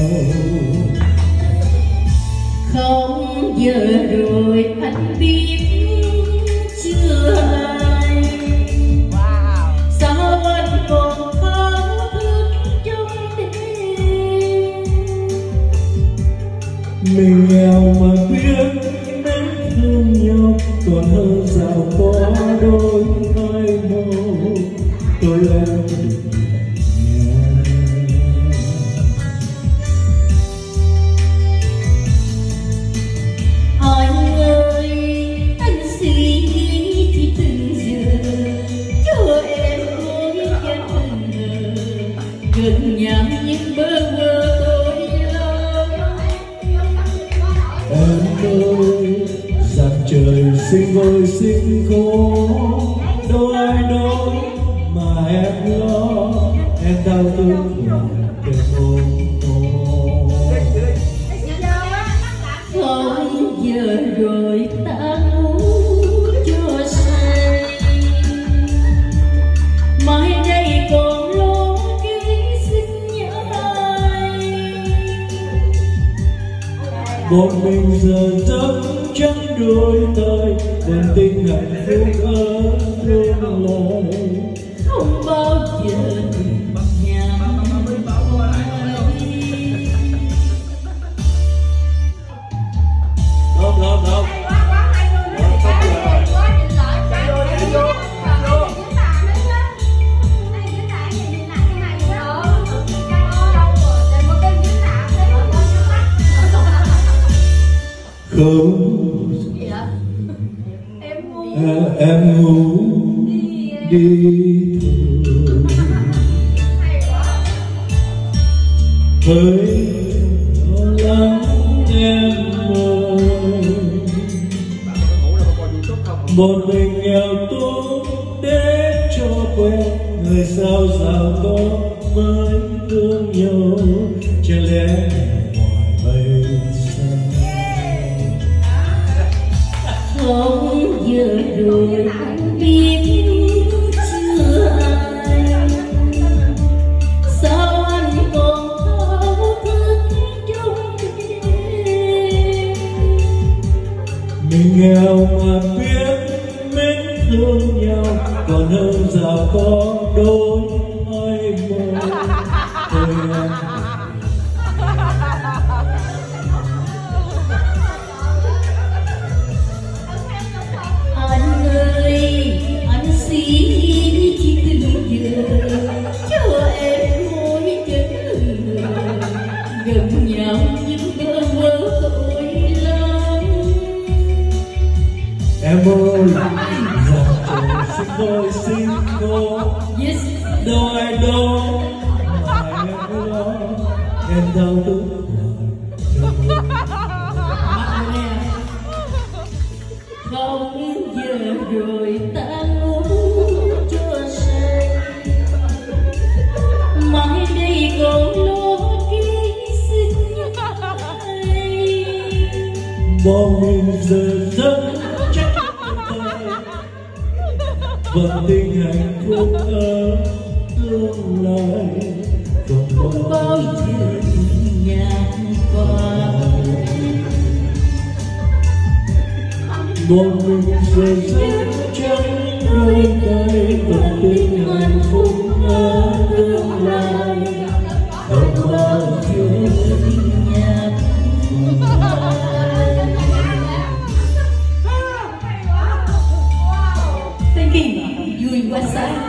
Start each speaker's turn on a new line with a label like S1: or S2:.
S1: Không giờ rồi anh biết chưa ai, sao anh còn thao thức trong đêm.
S2: Mình nghèo mà biết đến thương nhau còn hơn giàu có đôi hai màu. Tôi em
S1: gần nhau những bơ vơ tôi lo.
S2: Em ơi giặc trời sinh vơi sinh khổ, đâu ai nói mà em lo. Em đau thương đừng ôm ôm.
S1: Không giờ rồi ta ngủ cho say, mai đây còn lo cái xin nhai.
S2: Một mình giờ giấc trắng đôi tay, còn tình hạnh phúc ở tương lai.
S1: Không bao giờ
S2: không em ngủ đi thôi. Hơi lo lắng em ơi, một mình nghèo tốt để cho quen người sao giàu có mới thương nhau. Chẳng lẽ ngoài mây
S1: không giờ rồi anh biết chưa ai, sao anh còn thao thức trong đêm.
S2: mình nghèo mà biết mến thương nhau còn hơn giàu có đôi hai mơ.
S1: Anh ơi anh xin chỉ từng giờ cho em môi chân gần nhau những bơ vơ tôi lắm.
S2: Em ơi giặc trời sinh đôi sinh khổ,
S1: Yes.
S2: đâu ai đâu mà em lo. Em đau thương
S1: không giờ rồi ta ngủ cho say, mai đây còn lo ký xin nhai.
S2: bọn mình giờ rất chắc vẫn tình hạnh phúc ở tương lai.
S1: Không bao giờ nhạt qua,
S2: bọn mình giờ rất chắc đôi tay vẫn tình hạnh phúc ở tương lai. Không bao giờ
S1: nhạt thinking vui quá sáng.